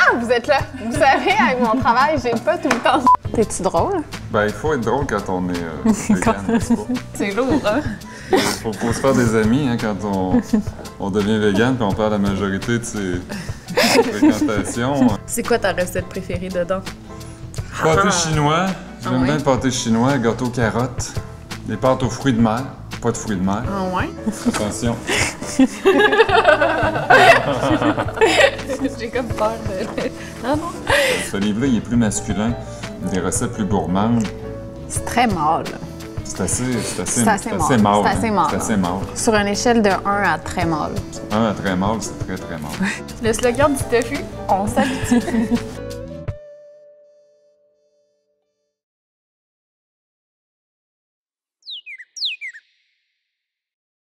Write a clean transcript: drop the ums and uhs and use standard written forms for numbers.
vous êtes là. Vous savez, avec mon travail, j'ai pas tout le temps. T'es-tu drôle? Ben, il faut être drôle quand on est vegan, n'est-ce pas? C'est lourd, hein? Il faut se faire des amis hein, quand on devient vegan puis on perd la majorité de ses fréquentations. C'est quoi ta recette préférée dedans? Pâté chinois. J'aime ouais? bien le pâté chinois, gâteau carotte, des pâtes aux fruits de mer. Pas de fruits de mer. Ah ouais? Attention. J'ai comme peur de... Ah non? Ce livre-là, il est plus masculin, des recettes plus gourmandes. C'est très mâle. C'est assez mâle. C'est assez hein. mâle. C'est assez mâle. Sur une échelle de 1 à très mâle. 1 à très mâle, c'est très, très mâle. Le slogan du tofu, on s'habitue.